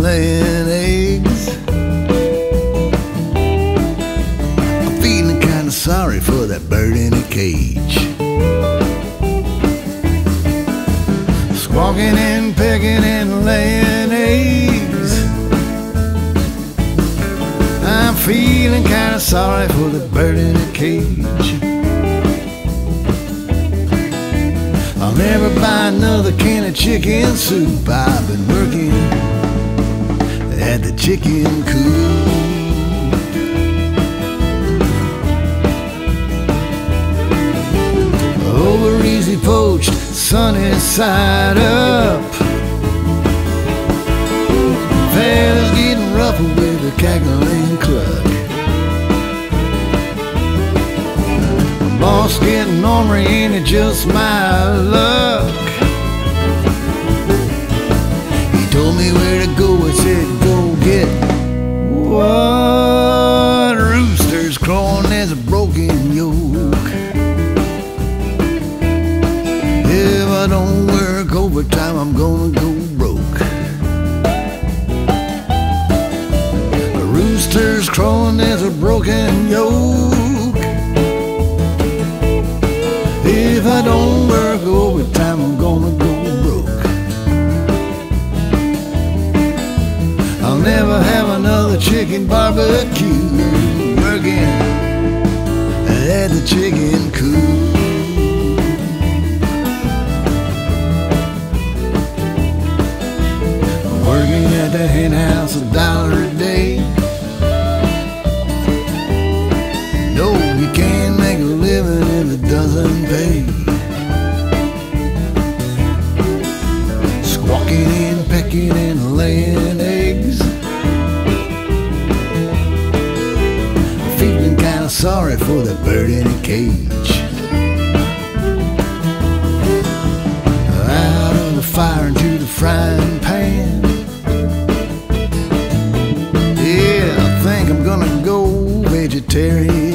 laying eggs. I'm feeling kinda sorry for that bird in a cage, squawking and pecking and laying eggs. I'm feeling kinda sorry for the bird in a cage. I'll never buy another can of chicken soup. I've been working at the chicken coop. Over easy poached, sunny side up. Fella's getting rougher with a cackling cluck. Boss getting ornery, ain't it just my luck? He told me where to go, I said go get what? Roosters crowing, there's a broken yoke. If I don't work overtime, I'm gonna go broke. Roosters crowing, there's a broken yoke. If I don't work overtime, I'm gonna go broke. I'll never have another chicken barbecue, working at the chicken coop. Working at the hen house $1 a day. No, you can't make a living if it doesn't pay. Squawking and pecking and laying eggs. Feeling kinda sorry for the bird in a cage. Out of the fire into the frying pan. Yeah, I think I'm gonna go vegetarian.